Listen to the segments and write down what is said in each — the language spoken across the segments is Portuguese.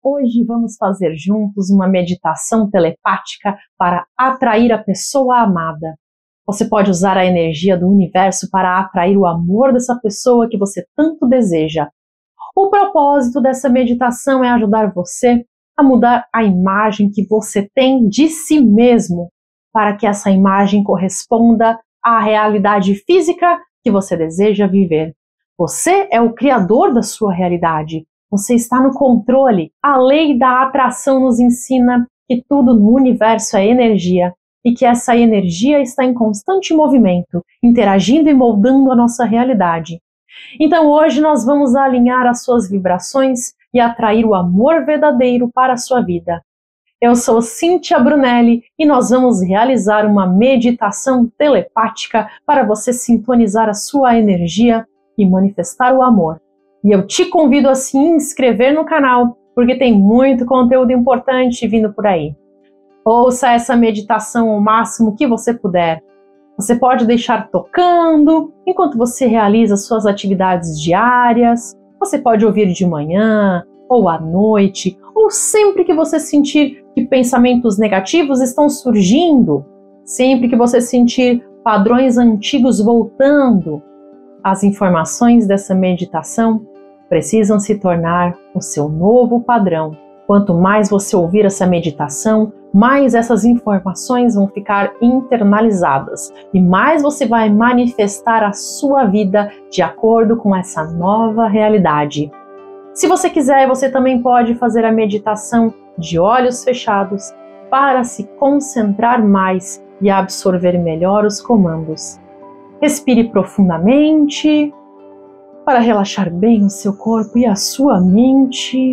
Hoje vamos fazer juntos uma meditação telepática para atrair a pessoa amada. Você pode usar a energia do universo para atrair o amor dessa pessoa que você tanto deseja. O propósito dessa meditação é ajudar você a mudar a imagem que você tem de si mesmo, para que essa imagem corresponda à realidade física que você deseja viver. Você é o criador da sua realidade. Você está no controle. A lei da atração nos ensina que tudo no universo é energia e que essa energia está em constante movimento, interagindo e moldando a nossa realidade. Então hoje nós vamos alinhar as suas vibrações e atrair o amor verdadeiro para a sua vida. Eu sou Cíntia Brunelli e nós vamos realizar uma meditação telepática para você sintonizar a sua energia e manifestar o amor. E eu te convido a se inscrever no canal, porque tem muito conteúdo importante vindo por aí. Ouça essa meditação o máximo que você puder. Você pode deixar tocando enquanto você realiza suas atividades diárias. Você pode ouvir de manhã, ou à noite, ou sempre que você sentir que pensamentos negativos estão surgindo, sempre que você sentir padrões antigos voltando. As informações dessa meditação precisam se tornar o seu novo padrão. Quanto mais você ouvir essa meditação, mais essas informações vão ficar internalizadas e mais você vai manifestar a sua vida de acordo com essa nova realidade. Se você quiser, você também pode fazer a meditação de olhos fechados para se concentrar mais e absorver melhor os comandos. Respire profundamente para relaxar bem o seu corpo e a sua mente.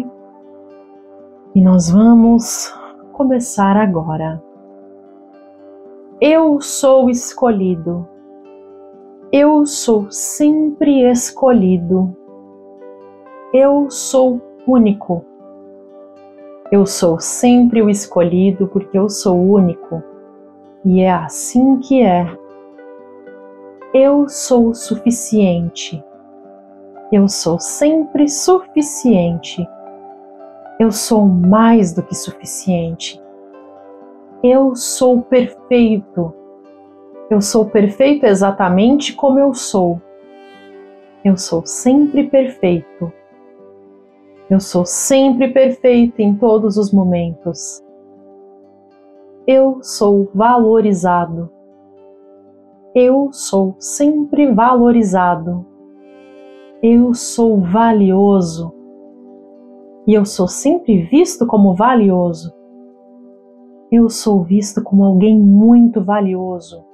E nós vamos começar agora. Eu sou escolhido. Eu sou sempre escolhido. Eu sou único. Eu sou sempre o escolhido porque eu sou único. E é assim que é. Eu sou suficiente. Eu sou sempre suficiente. Eu sou mais do que suficiente. Eu sou perfeito. Eu sou perfeito exatamente como eu sou. Eu sou sempre perfeito. Eu sou sempre perfeito em todos os momentos. Eu sou valorizado. Eu sou sempre valorizado. Eu sou valioso. E eu sou sempre visto como valioso. Eu sou visto como alguém muito valioso.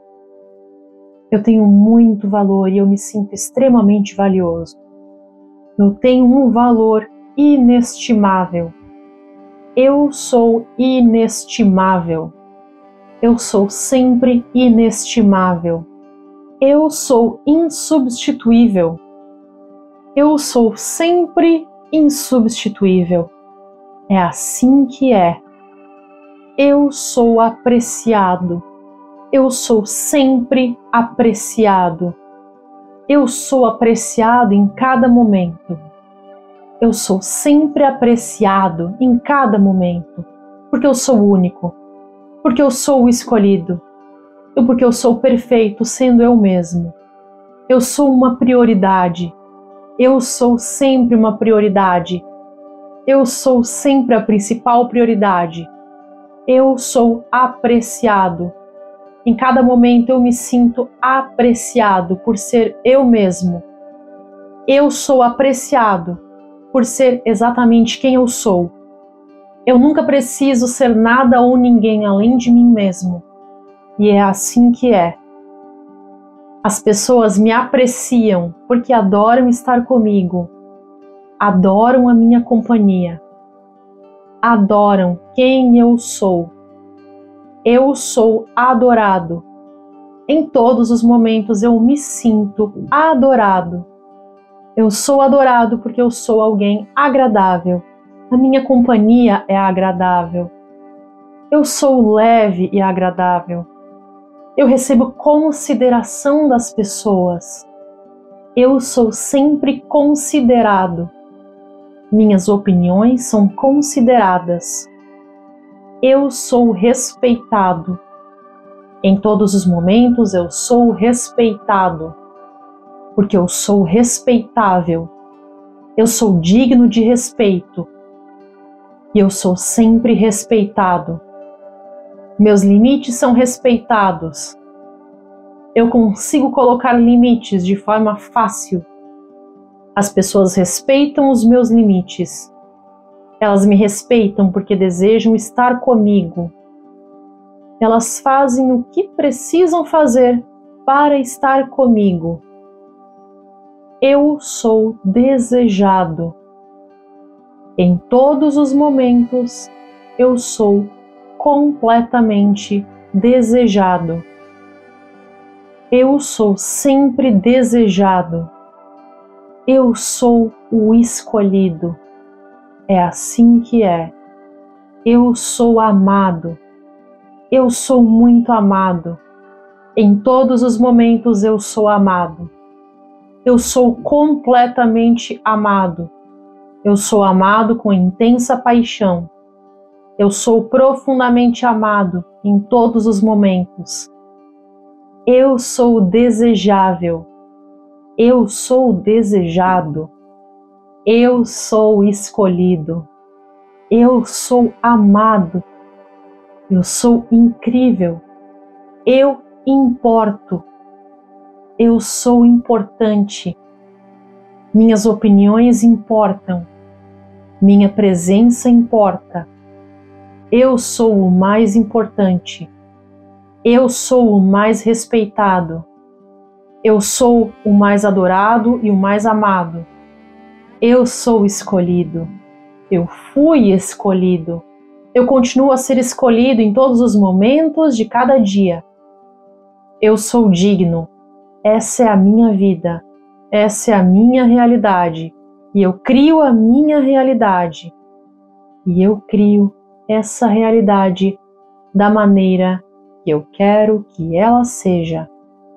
Eu tenho muito valor e eu me sinto extremamente valioso. Eu tenho um valor inestimável. Eu sou inestimável. Eu sou sempre inestimável. Eu sou insubstituível. Eu sou sempre insubstituível. É assim que é. Eu sou apreciado. Eu sou sempre apreciado. Eu sou apreciado em cada momento. Eu sou sempre apreciado em cada momento, porque eu sou único, porque eu sou o escolhido, e porque eu sou perfeito sendo eu mesmo. Eu sou uma prioridade. Eu sou sempre uma prioridade. Eu sou sempre a principal prioridade. Eu sou apreciado. Em cada momento eu me sinto apreciado por ser eu mesmo. Eu sou apreciado por ser exatamente quem eu sou. Eu nunca preciso ser nada ou ninguém além de mim mesmo. E é assim que é. As pessoas me apreciam porque adoram estar comigo, adoram a minha companhia, adoram quem eu sou. Eu sou adorado. Em todos os momentos eu me sinto adorado. Eu sou adorado porque eu sou alguém agradável. A minha companhia é agradável. Eu sou leve e agradável. Eu recebo consideração das pessoas. Eu sou sempre considerado. Minhas opiniões são consideradas. Eu sou respeitado. Em todos os momentos eu sou respeitado, porque eu sou respeitável. Eu sou digno de respeito e eu sou sempre respeitado. Meus limites são respeitados. Eu consigo colocar limites de forma fácil. As pessoas respeitam os meus limites. Elas me respeitam porque desejam estar comigo. Elas fazem o que precisam fazer para estar comigo. Eu sou desejado. Em todos os momentos, eu sou completamente desejado. Eu sou sempre desejado. Eu sou o escolhido. É assim que é. Eu sou amado. Eu sou muito amado. Em todos os momentos eu sou amado. Eu sou completamente amado. Eu sou amado com intensa paixão. Eu sou profundamente amado em todos os momentos. Eu sou desejável. Eu sou desejado. Eu sou escolhido. Eu sou amado. Eu sou incrível. Eu importo. Eu sou importante. Minhas opiniões importam. Minha presença importa. Eu sou o mais importante. Eu sou o mais respeitado. Eu sou o mais adorado e o mais amado. Eu sou escolhido. Eu fui escolhido. Eu continuo a ser escolhido em todos os momentos de cada dia. Eu sou digno. Essa é a minha vida. Essa é a minha realidade. E eu crio a minha realidade. E eu crio essa realidade da maneira que eu quero que ela seja.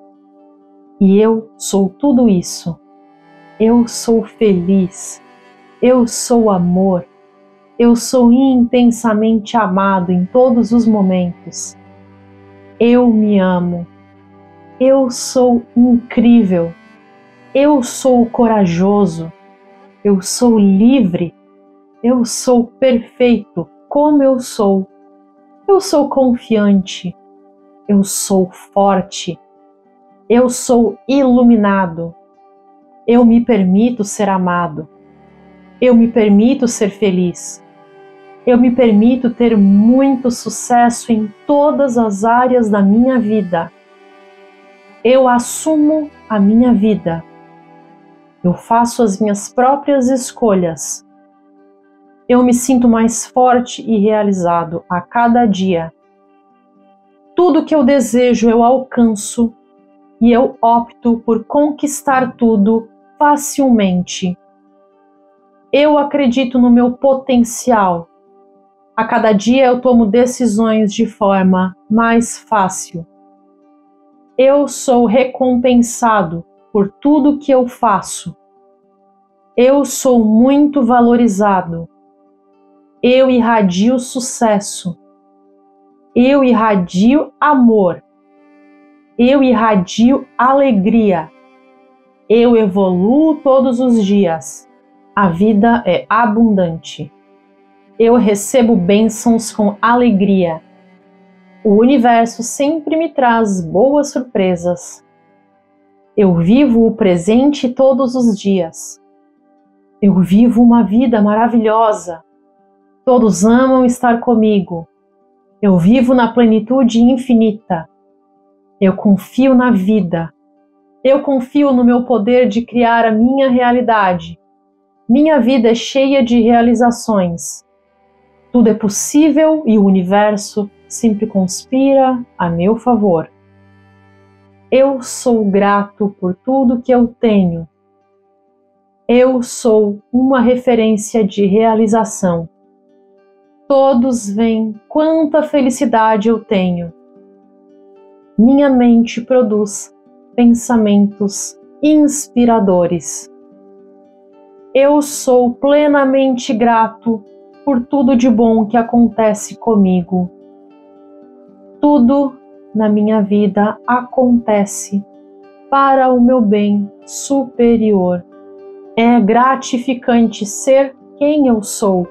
E eu sou tudo isso. Eu sou feliz. Eu sou amor. Eu sou intensamente amado em todos os momentos. Eu me amo. Eu sou incrível. Eu sou corajoso. Eu sou livre. Eu sou perfeito como eu sou. Eu sou confiante. Eu sou forte. Eu sou iluminado. Eu me permito ser amado. Eu me permito ser feliz. Eu me permito ter muito sucesso em todas as áreas da minha vida. Eu assumo a minha vida. Eu faço as minhas próprias escolhas. Eu me sinto mais forte e realizado a cada dia. Tudo que eu desejo eu alcanço e eu opto por conquistar tudo facilmente. Eu acredito no meu potencial. A cada dia eu tomo decisões de forma mais fácil. Eu sou recompensado por tudo que eu faço. Eu sou muito valorizado. Eu irradio sucesso. Eu irradio amor. Eu irradio alegria. Eu evoluo todos os dias. A vida é abundante. Eu recebo bênçãos com alegria. O universo sempre me traz boas surpresas. Eu vivo o presente todos os dias. Eu vivo uma vida maravilhosa. Todos amam estar comigo. Eu vivo na plenitude infinita. Eu confio na vida. Eu confio no meu poder de criar a minha realidade. Minha vida é cheia de realizações. Tudo é possível e o universo sempre conspira a meu favor. Eu sou grato por tudo que eu tenho. Eu sou uma referência de realização. Todos veem quanta felicidade eu tenho. Minha mente produz pensamentos inspiradores. Eu sou plenamente grato por tudo de bom que acontece comigo. Tudo na minha vida acontece para o meu bem superior. É gratificante ser quem eu sou.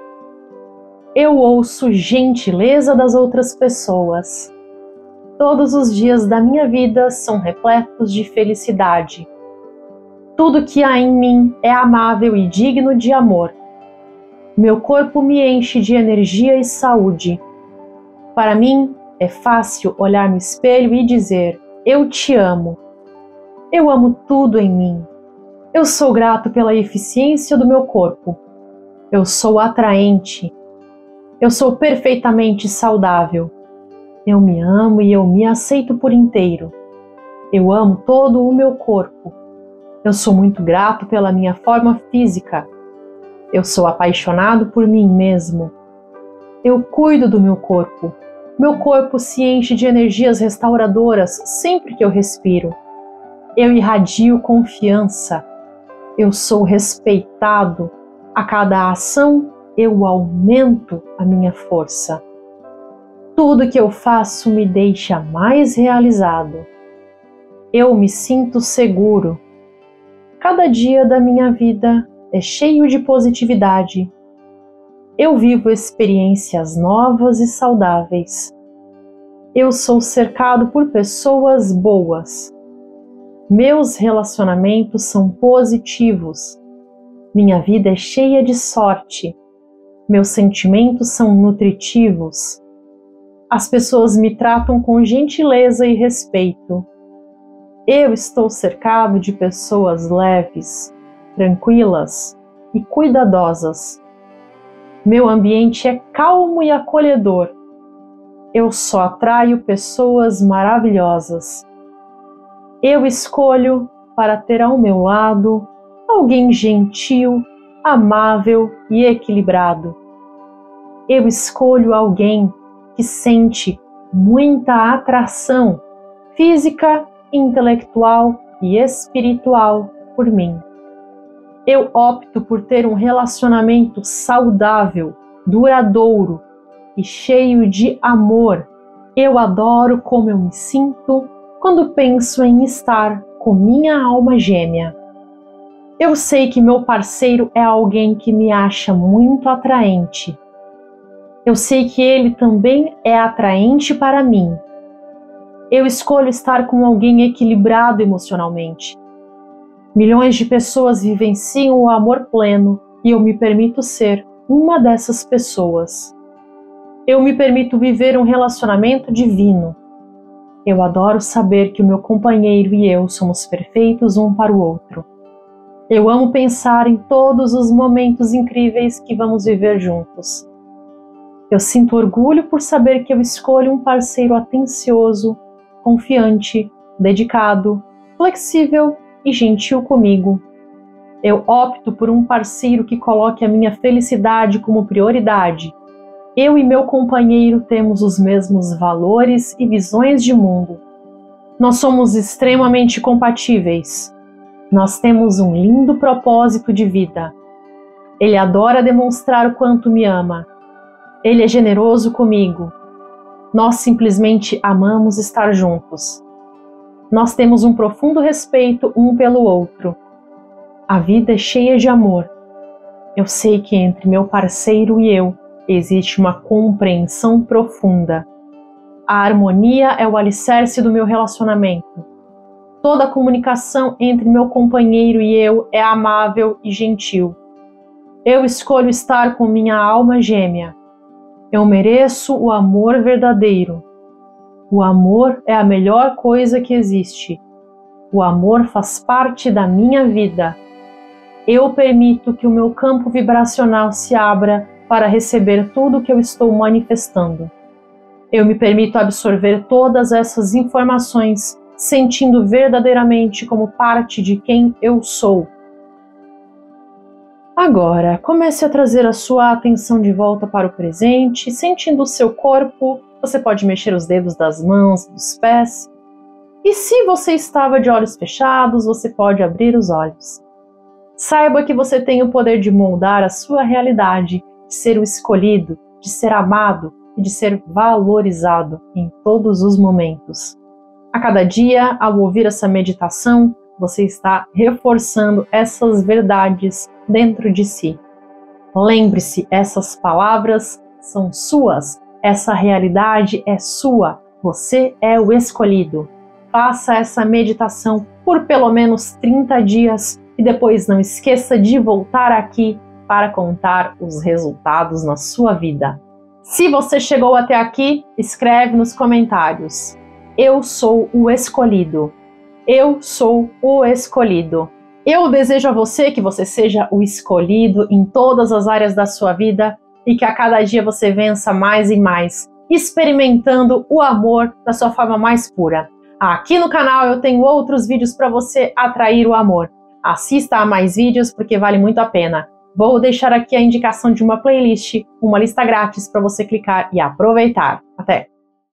Eu ouço gentileza das outras pessoas. Todos os dias da minha vida são repletos de felicidade. Tudo que há em mim é amável e digno de amor. Meu corpo me enche de energia e saúde. Para mim, é fácil olhar no espelho e dizer: eu te amo. Eu amo tudo em mim. Eu sou grato pela eficiência do meu corpo. Eu sou atraente. Eu sou perfeitamente saudável. Eu me amo e eu me aceito por inteiro. Eu amo todo o meu corpo. Eu sou muito grato pela minha forma física. Eu sou apaixonado por mim mesmo. Eu cuido do meu corpo. Meu corpo se enche de energias restauradoras sempre que eu respiro. Eu irradio confiança. Eu sou respeitado. A cada ação, eu aumento a minha força. Tudo que eu faço me deixa mais realizado. Eu me sinto seguro. Cada dia da minha vida é cheio de positividade. Eu vivo experiências novas e saudáveis. Eu sou cercado por pessoas boas. Meus relacionamentos são positivos. Minha vida é cheia de sorte. Meus sentimentos são nutritivos. As pessoas me tratam com gentileza e respeito. Eu estou cercado de pessoas leves, tranquilas e cuidadosas. Meu ambiente é calmo e acolhedor. Eu só atraio pessoas maravilhosas. Eu escolho para ter ao meu lado alguém gentil, amável e equilibrado. Eu escolho alguém que sente muita atração física, intelectual e espiritual por mim. Eu opto por ter um relacionamento saudável, duradouro e cheio de amor. Eu adoro como eu me sinto quando penso em estar com minha alma gêmea. Eu sei que meu parceiro é alguém que me acha muito atraente. Eu sei que ele também é atraente para mim. Eu escolho estar com alguém equilibrado emocionalmente. Milhões de pessoas vivenciam o amor pleno e eu me permito ser uma dessas pessoas. Eu me permito viver um relacionamento divino. Eu adoro saber que o meu companheiro e eu somos perfeitos um para o outro. Eu amo pensar em todos os momentos incríveis que vamos viver juntos. Eu sinto orgulho por saber que eu escolho um parceiro atencioso, confiante, dedicado, flexível e gentil comigo. Eu opto por um parceiro que coloque a minha felicidade como prioridade. Eu e meu companheiro temos os mesmos valores e visões de mundo. Nós somos extremamente compatíveis. Nós temos um lindo propósito de vida. Ele adora demonstrar o quanto me ama. Ele é generoso comigo. Nós simplesmente amamos estar juntos. Nós temos um profundo respeito um pelo outro. A vida é cheia de amor. Eu sei que entre meu parceiro e eu existe uma compreensão profunda. A harmonia é o alicerce do meu relacionamento. Toda a comunicação entre meu companheiro e eu é amável e gentil. Eu escolho estar com minha alma gêmea. Eu mereço o amor verdadeiro. O amor é a melhor coisa que existe. O amor faz parte da minha vida. Eu permito que o meu campo vibracional se abra para receber tudo o que eu estou manifestando. Eu me permito absorver todas essas informações, sentindo verdadeiramente como parte de quem eu sou. Agora, comece a trazer a sua atenção de volta para o presente, sentindo o seu corpo. Você pode mexer os dedos das mãos, dos pés. E se você estava de olhos fechados, você pode abrir os olhos. Saiba que você tem o poder de moldar a sua realidade, de ser o escolhido, de ser amado e de ser valorizado em todos os momentos. A cada dia, ao ouvir essa meditação, você está reforçando essas verdades dentro de si. Lembre-se, essas palavras são suas, essa realidade é sua, você é o escolhido. Faça essa meditação por pelo menos 30 dias e depois não esqueça de voltar aqui para contar os resultados na sua vida. Se você chegou até aqui, escreve nos comentários: eu sou o escolhido. Eu sou o escolhido. Eu desejo a você que você seja o escolhido em todas as áreas da sua vida e que a cada dia você vença mais e mais, experimentando o amor da sua forma mais pura. Aqui no canal eu tenho outros vídeos para você atrair o amor. Assista a mais vídeos porque vale muito a pena. Vou deixar aqui a indicação de uma playlist, uma lista grátis para você clicar e aproveitar. Até!